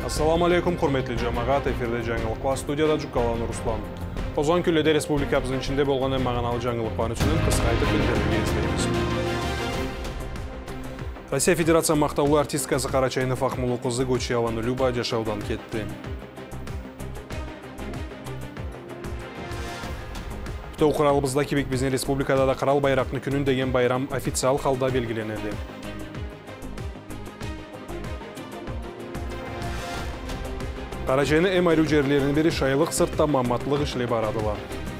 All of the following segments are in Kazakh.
Assalamu alaikum, hurmetli cemaat. Efirde жаңылықлар, студияда Жукалан Руслан. Озған күлледе республикабыздың içinde болған en мағыналы жаңылықлар үчүн кыскайтып билдирүүгө излейбиз. Россия Федерация мактаулуу артисткасы Карачайнов Акмулу кызы Гочияланы Люба жашаудан кетти. Бүтө куралыбызда кибек биздин республикада да Карал байрактын күнүн деген байрам официал халда белгиленеди. Карачайны эм айруу жерлеринин бири шайлык сыртта маматлык иштеп барадылар.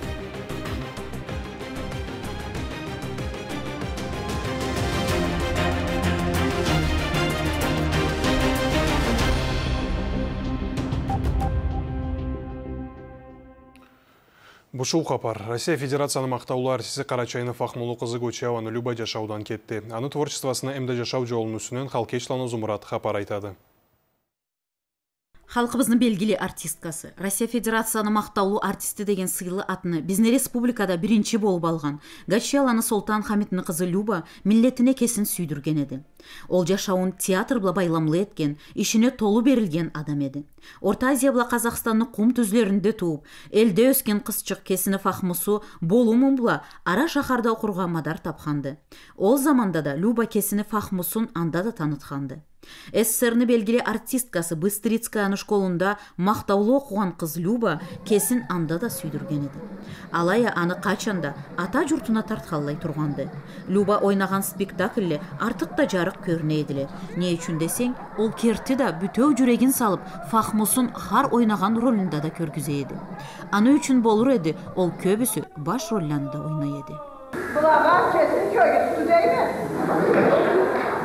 Бушул капар. Россия Федерациясынын мактаулуу артисти Карачайнов Акмулу кызы Гочияланы Люба жашаудан кетти. Анын творчествосуна эмде жашоо жолунун үстүнөн Халкечланы Зумурат капар айтады. Халқыбыздың белгілі артисткасы, Россия Федерациясының мақтаулы артисті деген сыйлы атыны біздің республикада бірінші болып алған Гочияланы Солтан Хамитның қызы Люба миллетіне кесін сүйдірген еді. Ол жашауын театр бла байламлы еткен, ішіне толы берілген адам еді. Орта Азия бла Қазақстанның құм түзлерінде туып, елде өскен қызчық Кесінов Ахмусу болуmun бла ара шахарда оқырға мадар тапқанды. Ол заманда да Люба Кесінов Ахмусун анда да танытқанды. СССР'ны белгілі артисткасы Быстрицкаяны школында мақтаулы оқыған қыз Люба кесін анда да сүйдірген еді. Алайя аны қачанда ата жұртына тартқалай тұрғанды. Люба ойнаған спектаклі артық да жарық көріне еділі. Не үшін десең, ол керті да бүтеу жүрегін салып, Фахмусын хар ойнаған ролында да көргізе еді. Аны үшін болыр еді, ол көбісі баш ролланында ойнай еді. Бұлаған кесін көгетті деймі?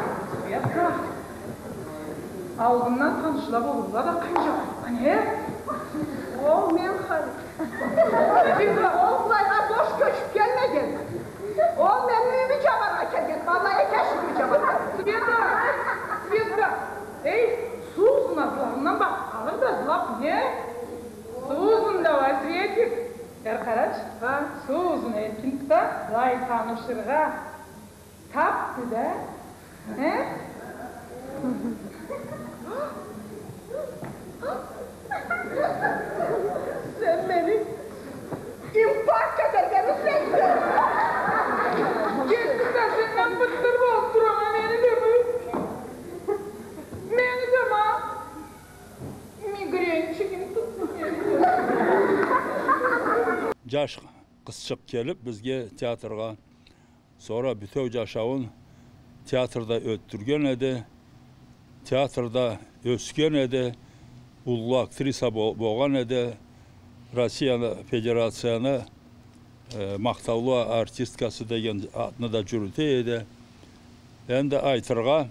Алдымнан танышылап олуға да қанжа. Қане? Ол мен қали. Ол бұлайға бош көшіп келмеген. Ол мен үйімі жабарға келген. Балайы кәшімі жабарға. Света, ей, Сузын азларынан бақ. Қалыр да злап, не? Сузын давай, Светик. Әрқарач, Сузын Эркинтта лай танышырға тапты да. Sen beni infak ederken üfleksin. Gittikten senden bıttırma oturama beni de mi? Beni de mi? Migren çıkın tutmuyor. Жаш кызчык келип бизге театрга sonra бүтөө жашауын театрда өттүрген эди. Teatrda ösken edi, ullu aktrisa boğan edi, Россия Federasyonu maqtavlu artistkası degen adını da cürüte edi. Ben de aytırga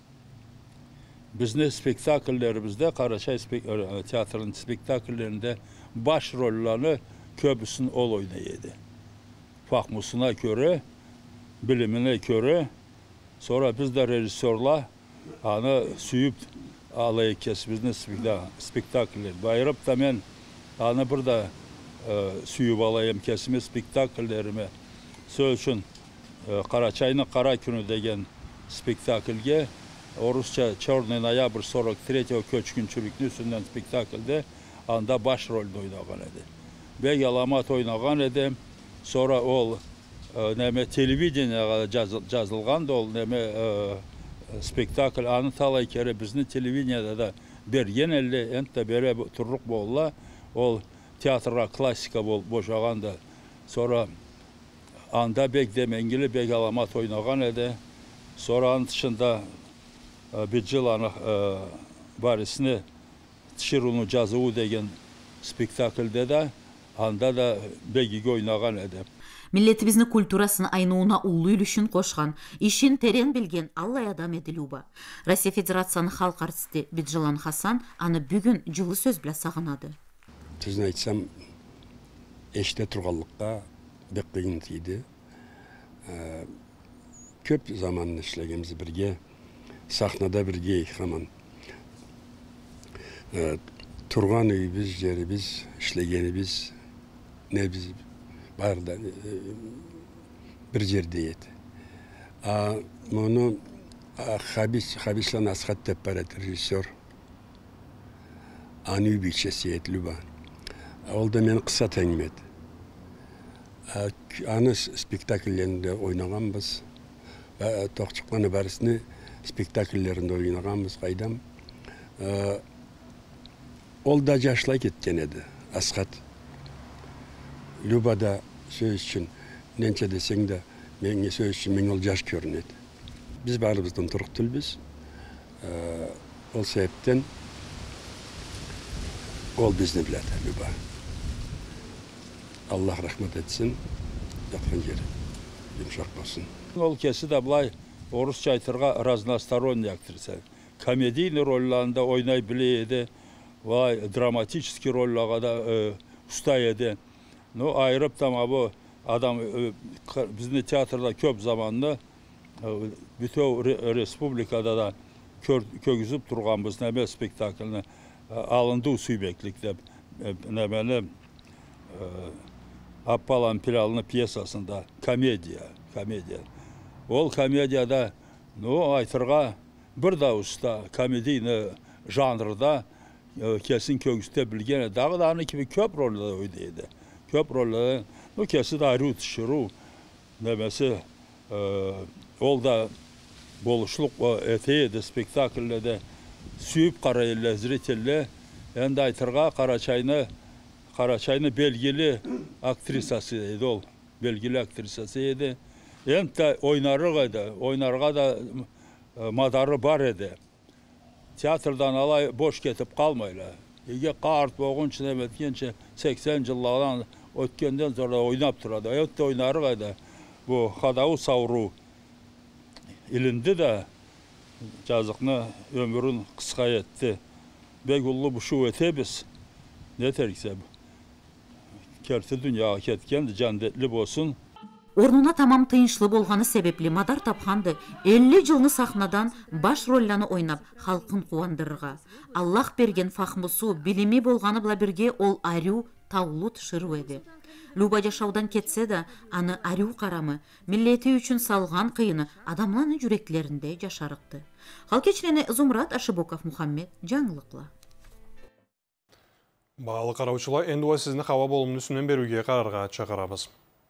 bizne spektakellerimizde, Karaçay tiyatrının spektakellerinde baş rollerini köbüsün ol oynaydı. Fakmusuna göre, bilimine göre, sonra biz de rejisörler anı süyüp alayı kes bizne spektaküller. Bayırıp da ben anı burada süyüp alayım kesimi spektaküllerimi. Söz için Karaçay'ın Kara Günü degen spektakülge Orusça Çorny Noyabr 43 köçkün çürüknü üstünden spektakülde anda baş rolde oynagan edi. Ve yalamat oynagan edi. Sonra ol neme televizyona жазылған da ol neme spektakl anı talay kere bizni televizyonda da bergen elle ente bere turruq bolla ol teatra klasika boşagan da sonra anda bek demengili bek alamat oynagan edi. Sonra anın dışında bir yıl anı barisini Tişirunu жазуу degen spektaklde de anda da begi oynagan edi. Milletibizin kulturasını aynuuna улуу үлүшүн кошкан, ишин терен билген аллай адам эди Люба. Россия Федерациясынын халк артисти Биджилан Хасан аны бүгүн жылы сөз биле сагынады. Түзүн айтсам, эште турганлыкка бек кыйын тийди. Көп заман иштегенбиз бирге, сахнада бирге хаман. Турган үйүбүз, жерибиз, иштегенибиз, не биз barda bir жерде еді. Мұны Хабисlan Асхат деп барады режиссер. Anü bilçesi et Lüba. Olda men kısa tengmet. Anı spektakellerinde oynağanbız. Toqçıqlanı barısını spektakellerinde oynağanbız qaydam. Olda yaşla ketken edi. Asqat. Lübada söz için nence deseng de men söz için men ol yaş görünedi. Biz barımızdan turuk tülbüz. Ol sebepten ol bizni biledi Lüba. Allah rahmet etsin. Yatkan yeri. Yumuşak olsun. Ol kesi de bulay Orusça aytırga razносторонний aktrisa. Komediyli rollarında oynay bileydi. Vay dramatik rollara da usta edi. No ayırıp da bu adam bizim tiyatroda köp zamanlı bütün respublikada da kögüzüp durğanbız neme spektaklini alındı süybeklikte nemeli Appalan Pilalını piyasasında komediya. Ol komediyada no aytırga bir da usta komediyni janrda kesin kögüste bilgen dağı da gibi köp rollada oynaydı. Köp rollada no kesi de ayrı tışırı nemesi ol da boluşluk eteydi spektakllerde süyüp qarayırlar zriteller. Endi aytırga Karaçay'ın belgili aktrisası edi ol. Belgili aktrisası edi. Endi oynarga da madarı bar edi. Teatrdan alay boş ketip kalmayla. Ege qart boğun içine metkençe 80 yıllardan ötkenden sonra oynap turada. Endi oynarga da bu hadavu savru ilindi de жазықны ömrün kısa etti. Begullu bu şu etebiz. Ne terikse kerti dünya ketkendi candetli bolsun. Орнуна тамам тыйынчлы болганы себепли Мадар тапканды 50 жылны сахнадан баш ролланы ойнап халкын кубандырырга. Аллах берген фахмусу, билими болганы била бирге ол арю таулут шыру эди. Люба жашаудан кетсе да, аны арю карамы, миллети үчүн салган кыйыны адамларнын жүрөклөрүндө жашарыкты. Халкечрени Зумрат Ашыбоков Мухаммед жаңылыкла. Bağlı қараучылар, енді сізні хава болымын үсінен беруге қарарға чақырабыз.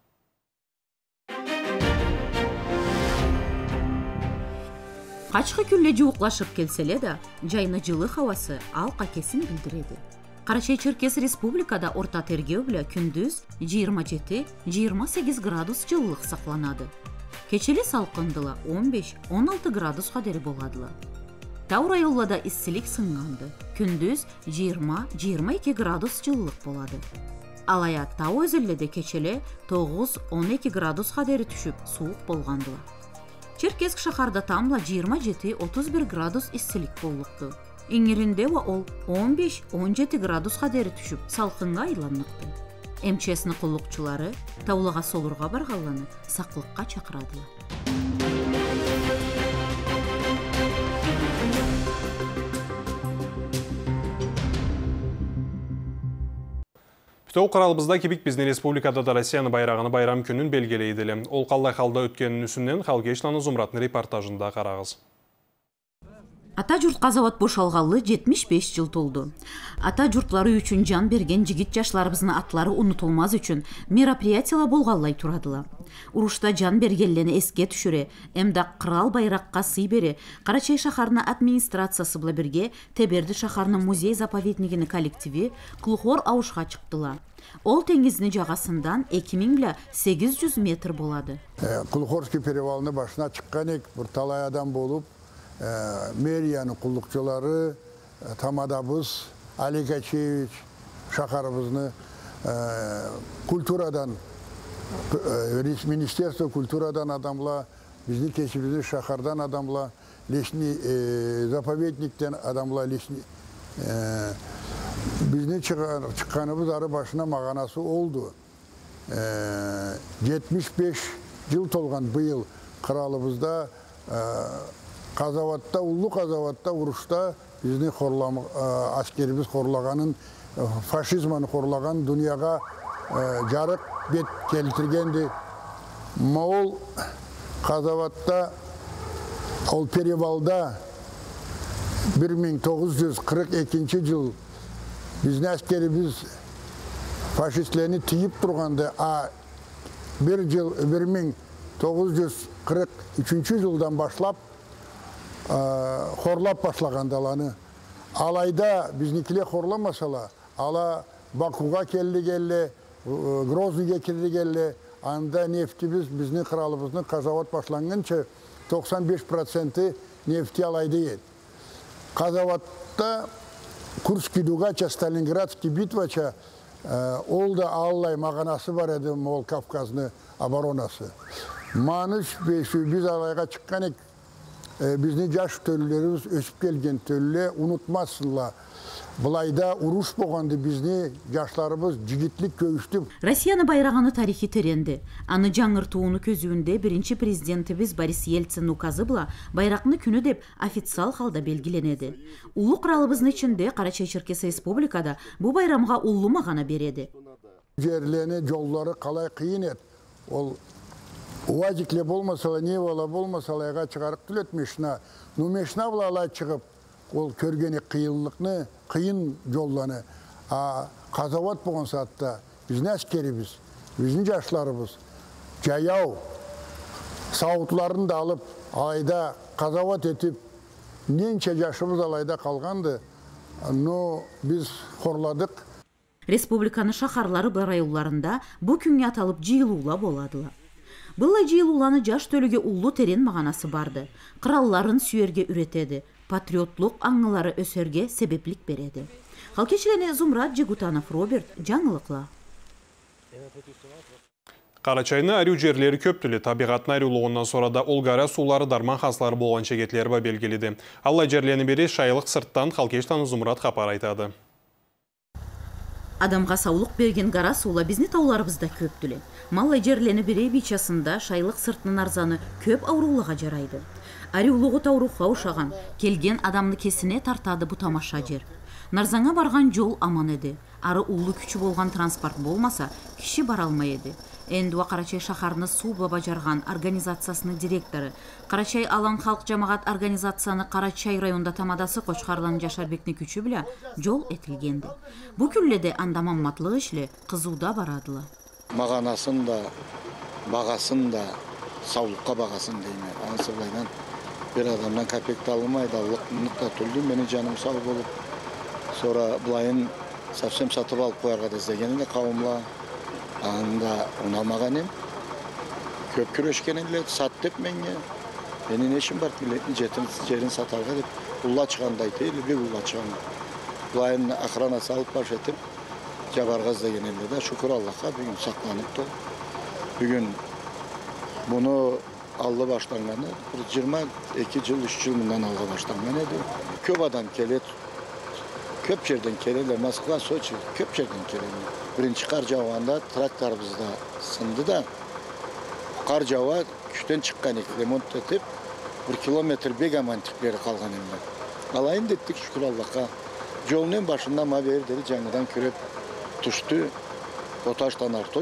Качкы күлле жууклашып келселе да, жайны жылы хавасы алка кесин билдиреді. Карачай-Черкес республикада орта тергөө биле күндүз 27-28 градус жылылык сакланады. Кечели салкындыла 15-16 градусга дери боладыла. Тау районларда иссилик сынганды. Күндүз 20-22 градус жылылык болады. Алая тау өзүлледе кечеле 9-12 градусга дери түшүп суук болгандыла. Черкесск шахарда тамла 27-31 градус иссилик болукту. Иңиринде ол 15-17 градусга дери түшүп салкынга айланыкты. МЧСнын куллукчулары таулага солурга барганларны саклыкка чакырады. Бүтөу қаралбызда кебік біздің республикада да Россияны байрағыны байрам күнін белгілейділі. Ол қалдай қалда өткенін үсінен Халкечланы Зумраттын репортажында қарағыз. Ата журтка завод бошалгалы 75 жыл толду. Ата журтлары үчүн жан берген жигит жашларыбыздын атлары унутулмаз үчүн мероприятиялар болгаллай турадыла. Урушта жан бергенлерни эске түшүрө, эмда кырал байракка сый бере, Карачай шахарынын администрациясы менен бирге Теберди шахарынын музей-заповеднигинин коллективи Клухор Аушка чыктыла. Ол теңиздин жагасындан 2800 метр болады. Клухорский перевалыны башына чыккан эк, бир талай адам болуп, Meriyanın kullukçuları, Tamadabız, Ali Geçiç, şaharımızını kulturadan, Ministerstvo kulturadan adamla, bizni keçibizde şahardan adamla, leşni zapovednikten adamla, leşni bizni çıkanımız arı başına mağanası oldu. 75 yıl tolgan bu yıl kralımızda Kazavatta, Ullu Kazavatta, Uruş'ta bizni askerimiz horlaganın, faşizmanı horlagan dünyaya jarık bet keltirgendi. Moğol Kazavatta, ol Perivalda 1942 yıl Bizni askerimiz faşistlerini tiyip durganda 1943 yıldan başlap horlap başlagandalarını alayda biznikiler horlamasalar ala Bakuga kelli Grozny'ga kelli anda neftimiz bizning kralımızın Qazavat başlangancha 95% nefti alayda edi. Qazavatda Kurskiy Dugacha, Stalingradskiy bitvacha ol da allay mağanası var edi Moğol Kafkazны оборонасы. Manış biz alayga çıkkanek bizni jaş töllерimiz ösüp kelgen tölle unutmasınlar. Bulayda uruş bolgandı bizni jaşlarımız jigitlik köüştü. Россияны байраганы тарихи теренди. Аны жаңыртууну көзүүндө биринчи президентибиз Борис Ельцин указы була байракны күнү деп официал халда белгиленеди. Улуу кралыбыздын ичинде Карачай-Черкес республикада бу байрамга улуу магана береди. Жерlerini, jolları kalay kıyın et. Ol uvacikle bolmasalar, ne ola bolmasalar yağa çıkarıp tületmişna. Numeşna bulalay çıkıp ol körgeni kıyınlıkını, kıyın jollarını. Qazavat bolgan saatta bizim askerimiz, bizim jaşlarımız jayav savutlarını da alıp ayda Qazavat etip nence jaşımız alayda kalgandı. No biz horladık. Республиканын шахарлары районларында бу күнгө аталып жыйылуулар боладыла. Бул жыйылууланы жаш төлөгө улуу терен маганасы барды. Кралларын сүйөргө үретеди, патриоттук аңылары өсөргө себеплик береди. Халкечилени Зумрат Жигутанов, Роберт, жаңылыкла. Карачайны арю жерлери көптүлү, табигаттын арюлугунан sonra да олгара суулары дарман хаслары болгон чегетлер ба белгиледи. Алла жерлени бери шайлык сырттан Халкечтан Зумрат капар айтады. Адамга саулык берген гара суула биздин тауларыбызда көптүлө. Маллай жерлени бери бичасында шайлык сыртынын арзаны көп ауруулуга жарайды. Арюлугу тауруха ушаган, келген адамны кесине тартады бу тамаша жер. Нарзаңа барган жол аман эди. Ары улуу күчү болгон транспорт болмаса, киши бара алмай эди. Эндуа Карачай шахарыны суу бажарган организациясынын директору, Карачай алан халк жамаат организацияны Карачай районунда тамадасы Кочкарлан Жашарбектин күчү биле жол этилгенди. Бу күлледе анда мамматлык ишле кызууда барадыла. Маганасын да, багасын да, саулыкка багасын дейме. Анысы булайдан бир адамдан копейка алмайды, Аллахтан төлдү, мени жаным сау болуп, sonra булайын совсем сатып алып коярга дезеген эле кавымла. Анда унамаганем. Көп күрөшкен эле, сат деп менге. Менин ешим бар билетин жерин сатарга деп улла чыгандай дейли, бек улла чыган. Булайын охрана салып баш этип жабарга деген эле да, шүкүр Аллахка бүгүн сактаныптыр. Бүгүн муну алды баштанганы 22 жыл, 3 жыл мындан алга баштанган эди. Көп адам келет. Köp жерден келелер, Москва, Сочи, köp жерден келелер. Birinci kar jauğanda traktorumuzda sındı da kar jauğa küçten çıkan remont etip 1 kilometre beg amantikleri kalgan emler. Alayın dettik şükür Allah'a. Yolun başından ma beri dedi canıdan körep tuştu. O taştan artır.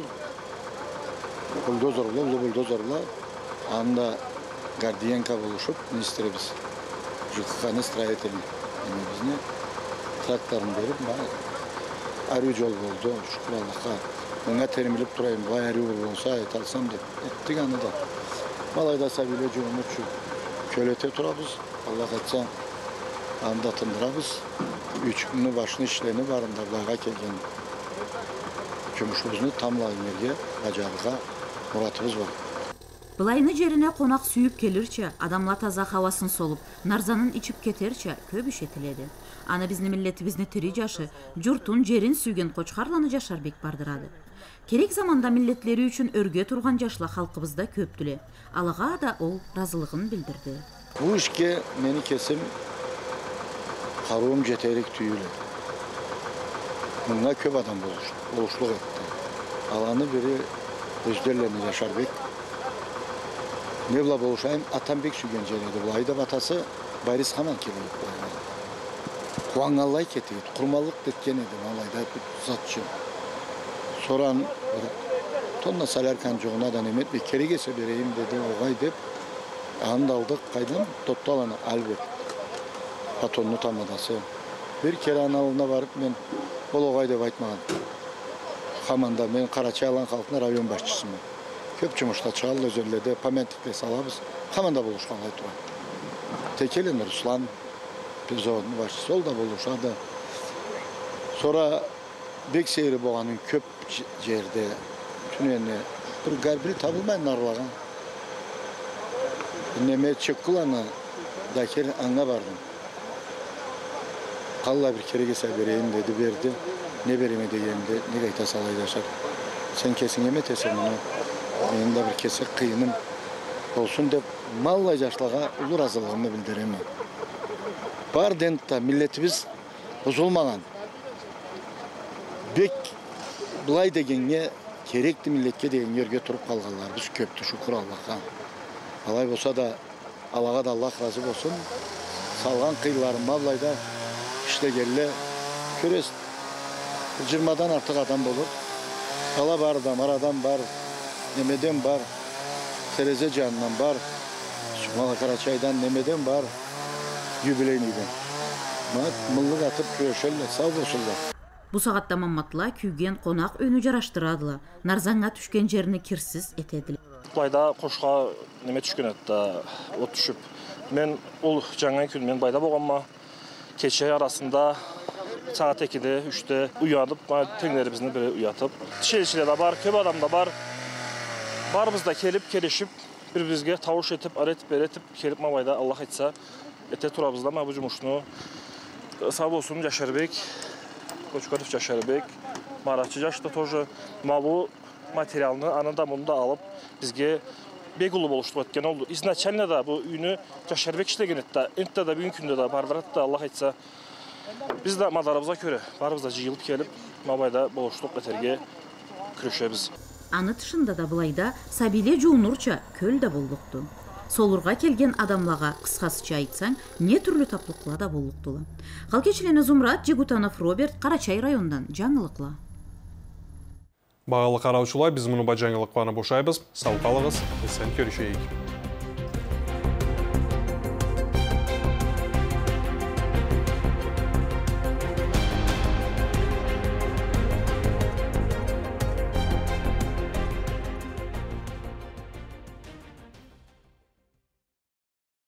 Buldozorla anda gardiyanka buluşup ministrimiz. Jukkanı stроитель bizni traktorun verip arı yol oldu, şükür Allah'a. Ona terimilip durayım, vay arı yol olsa et alsam dedi. Ettik anı da. Malayda sabile yolunu kölete turabız. Allah etsa anda tındırabız. 3 günü başını işlerini varında Allah'a kelgen kömüşümüzünü tamlayın yerge, bacağıға muratımız var. Былайны жерине конак сүйүп келирче, адамла таза хавасын солуп, нарзанын ичип кетерче көп иш этиледи. Аны биздин миллетибизди тири жашы, журтун жерин сүйген Кочкарланы Жашарбек бардырады. Керек заманда миллетлери үчүн өргө турган жашла халкыбызда көптүлө. Алага да ол разылыгын билдирди. Bu işke meni kesim karuğum jeterik tüyülü. Bununla köp adam oluşluk etti. Alanı biri özderlerini Jasharbek. Ne bula boluşayım? Atambek sügen jeledi. Bu ayda batası Boris Haman kelip. Kuangallay ketiydi. Kurmallık detken edim. Alayda zatçı. Soran tonna salarkan çoğuna da Nemet bir kere gelse vereyim dedi. Oğay deyip anda aldık kaydım. Tottu alanı Albert. Patonlu tamadası. Bir kere analına varıp ben Ол оғай деп айтмаған. Хаманда мен Карачай алан халқының район басшысымын. Көп жұмышта шығалы өзерлерде памятниклер салабыз. Хаманда болушқан қалай тұрады. Текелен Руслан, Пезонның басшысы, ол да болушады. Sonra бек сейірі болғанын көп жерде түнені бір гарбіл табылмай нарлаған. Неме чеккуланы да кер аңға бардым. Қалла бір керегесе берейін деді, берді. Не береме дегенде, не қайта салайды ашар. Сен кесің еме тесен мұны. Менің да бір кесек қиыным болсын деп, маллай жашлаға ұлы разылығымы білдіремін. Бар дентта миллетіміз бұзылмаған. Бек бұлай дегенге, керекті милletке деген ерге тұрып қалғанлар. Біз көпті шүкір Аллах'a. Алай болса да, Аллаға да Аллах разы болсын. Салған қиыларым мавлайда іштегелі көрес. 20-дан артық адам болып. Ала бар да, марадан бар, немеден бар, терезе жанынан бар, Сумала Карачайдан немеден бар, юбилейниден. Мыллық атып көшелі, сау болсынlar. Бу сагатта Мамматла күйген қонақ өні жараштырадылы, нарзаңға түшкен жеріні кирсіз етеділі. Байда қошқа неме түшкен әтті от түшіп. Мен ол жаңа күн мен байда болғанма, кеше арасында saat 2'de, 3'te uyanıp, tenglerimizin biri uyatып. Şehirçiler de var, köp adam da var. Barımızda kelip, kelişip, birbirimizge tavuş etip, aretip, beretip, kelip mabayda Allah etsa, ete turabızda ma bu cumuşunu sağ olsun Yaşarbek, Koçkarif Yaşarbek, Maratçı Yaşta toju ma bu materialını anında bunu da alıp bizge Begulu oluştu etken oldu. İzначально da bu ünü Yaşarbek işlegen etti. Ente de bugün günde de barbarat da Allah etsa. Biz de madarımıza göre barımızda jıyılıp gelip mabayda boluştuq eterge kürüşebіз. Аны тышында да былайда Сабиле жуунурча көл да болдукту. Солурга келген адамлага кыскасыча айтсаң, не түрлі таплыкла да болдуктула. Калкечилени Зумрат Жигутанов Роберт Карачай районундан жаңылыкла. Бағалы қараушылар, біз мұны ба жаңылықпаны бошайбыз. Сау қалығыз, esen көрішейік.